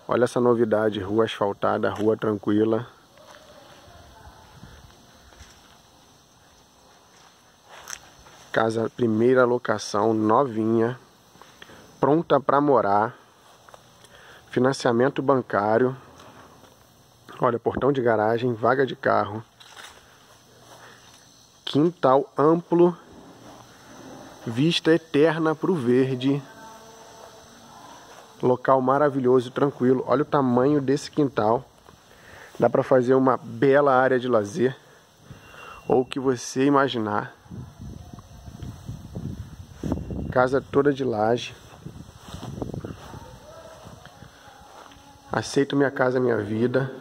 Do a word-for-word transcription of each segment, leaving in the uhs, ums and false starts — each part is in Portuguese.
Olha essa novidade, rua asfaltada, rua tranquila. Casa, primeira locação, novinha, pronta para morar. Financiamento bancário. Olha, portão de garagem, vaga de carro. Quintal amplo. Vista eterna para o verde. Local maravilhoso, tranquilo. Olha o tamanho desse quintal. Dá para fazer uma bela área de lazer. Ou o que você imaginar. Casa toda de laje. Aceito Minha Casa Minha Vida.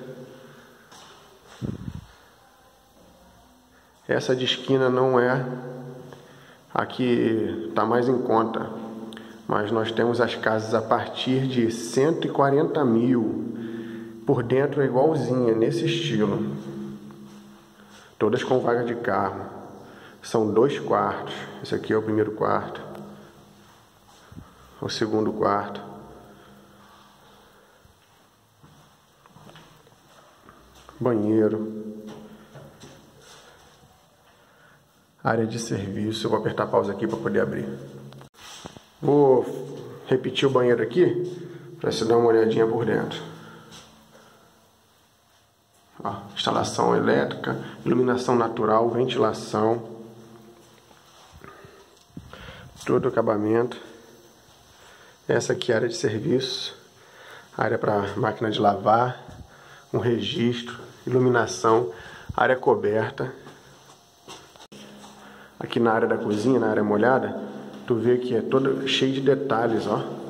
Essa de esquina não é a que está mais em conta. Mas nós temos as casas a partir de cento e quarenta mil. Por dentro é igualzinha, nesse estilo. Todas com vaga de carro. São dois quartos. Esse aqui é o primeiro quarto. O segundo quarto. Banheiro. Área de serviço. Eu vou apertar pausa aqui para poder abrir. Vou repetir o banheiro aqui para você dar uma olhadinha por dentro. Ó, instalação elétrica, iluminação natural, ventilação. Todo o acabamento. Essa aqui é a área de serviço. Área para máquina de lavar. Um registro. Iluminação, área coberta. Aqui na área da cozinha, na área molhada, tu vê que é toda cheia de detalhes, ó.